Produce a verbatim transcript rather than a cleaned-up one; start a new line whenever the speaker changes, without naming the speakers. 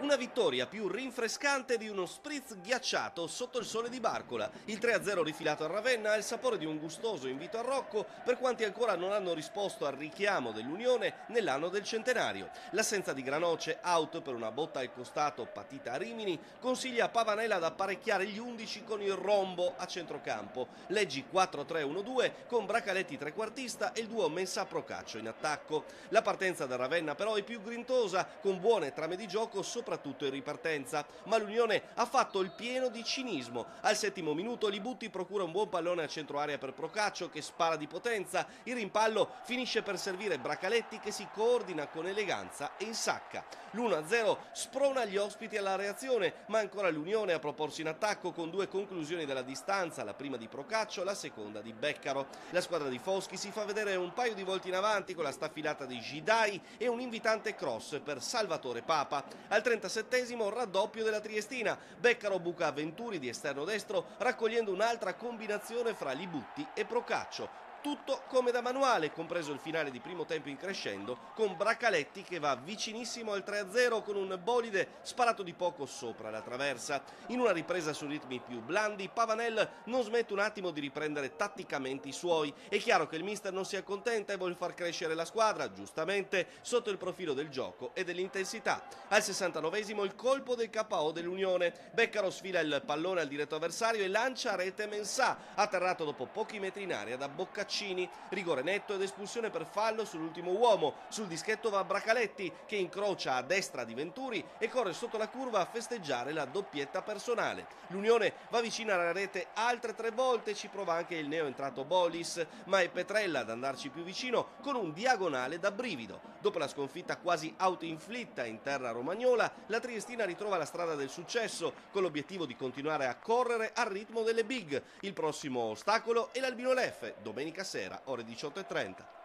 Una vittoria più rinfrescante di uno spritz ghiacciato sotto il sole di Barcola. Il tre a zero rifilato a Ravenna ha il sapore di un gustoso invito al Rocco per quanti ancora non hanno risposto al richiamo dell'Unione nell'anno del centenario. L'assenza di Granoce, out per una botta al costato patita a Rimini, consiglia a Pavanella ad apparecchiare gli undici con il rombo a centrocampo. Leggi quattro tre uno due con Bracaletti trequartista e il duo Mensah-Procaccio in attacco. La partenza da Ravenna però è più grintosa, con buone trame di gioco soprattutto in ripartenza, ma l'Unione ha fatto il pieno di cinismo. Al settimo minuto Libutti procura un buon pallone a centro area per Procaccio che spara di potenza, il rimpallo finisce per servire Bracaletti che si coordina con eleganza e insacca. l'uno a zero sprona gli ospiti alla reazione, ma ancora l'Unione a proporsi in attacco con due conclusioni dalla distanza, la prima di Procaccio, la seconda di Beccaro. La squadra di Foschi si fa vedere un paio di volte in avanti con la staffilata di Gidai e un invitante cross per Salvatore Papa. Al trentasettesimo raddoppio della Triestina, Beccaro buca Venturi di esterno destro raccogliendo un'altra combinazione fra Libutti e Procaccio. Tutto come da manuale, compreso il finale di primo tempo in crescendo, con Bracaletti che va vicinissimo al tre a zero con un bolide sparato di poco sopra la traversa. In una ripresa su ritmi più blandi, Pavanel non smette un attimo di riprendere tatticamente i suoi. È chiaro che il mister non si accontenta e vuole far crescere la squadra, giustamente, sotto il profilo del gioco e dell'intensità. Al sessantanovesimo il colpo del K O dell'Unione. Beccaro sfila il pallone al diretto avversario e lancia a rete Mensah, atterrato dopo pochi metri in aria da Boccaccini. Rigore netto ed espulsione per fallo sull'ultimo uomo. Sul dischetto va Bracaletti che incrocia a destra di Venturi e corre sotto la curva a festeggiare la doppietta personale. L'Unione va vicina alla rete altre tre volte, ci prova anche il neoentrato Bollis, ma è Petrella ad andarci più vicino con un diagonale da brivido. Dopo la sconfitta quasi autoinflitta in terra romagnola, la Triestina ritrova la strada del successo con l'obiettivo di continuare a correre al ritmo delle big. Il prossimo ostacolo è l'Albino Leffe, domenica sera, ore diciotto e trenta.